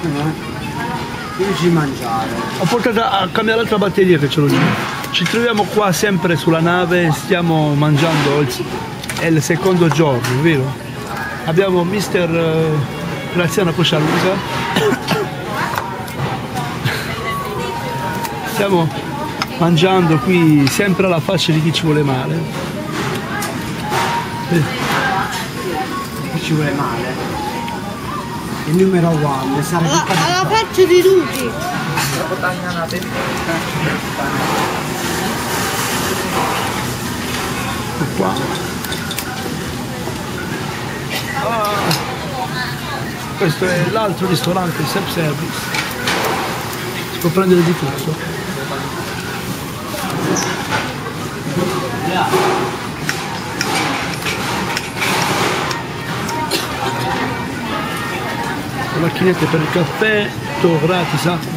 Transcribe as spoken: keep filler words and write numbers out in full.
Devi mangiare. Ho portato a cambiare l'altra batteria che ce l'ho lì. Ci troviamo qua sempre sulla nave, stiamo mangiando, è il secondo giorno, vero? Abbiamo mister Graziano Coscialuca. Stiamo mangiando qui sempre alla faccia di chi ci vuole male. Chi ci vuole male? Il numero uno sarebbe alla, alla faccia di tutti. Qua. Ah, questo è l'altro ristorante, il self service. Si può prendere di tutto. Le macchinette per il caffè, tutto gratis, eh?